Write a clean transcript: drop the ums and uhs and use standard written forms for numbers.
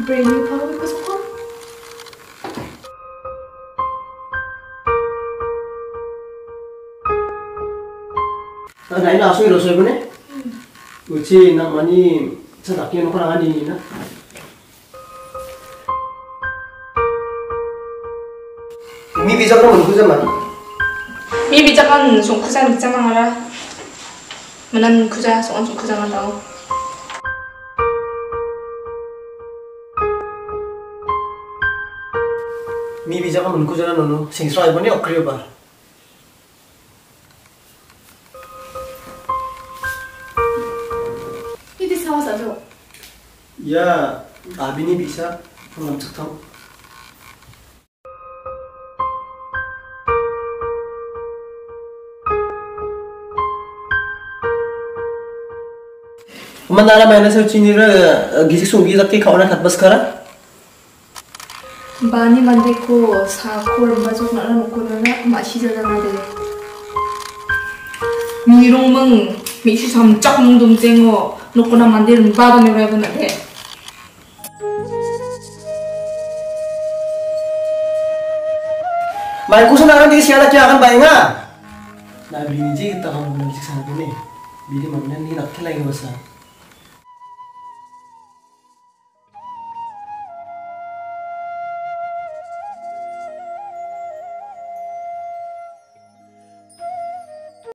brand new 바로 입고 싶어? 나이 나서 이러서 이번에? 그렇지, 나 많이 찾아끼는 거랑 아니나? 미 비자가 뭔 그자만? 미 비자간 송 쿠장 있잖아 알아. 만난 쿠자 송 엄청 쿠장하다고. 미 비자가 뭔 그자라 너는 생수라 이번에 엇그려 봐. 이디 사와서 야, 아비니 비자 남측탕. Manala मैंने सोची नहीं रहा किसी सूंगी तक के खाना खात बस करा बानी बंदे को साकोर बाजू नाला मुकोना माशी जाना दे 미롱멍 미시 삼짝 몽동쟁어 놓고나 만들면 바다네 라이브나 돼 मैं कुछ ना करने की सियाना क्या आकर पाएगा ना बिनी जी कितना हम लोग सिखाने के लिए बिनी मम्मी ने नहीं रखे लगे बस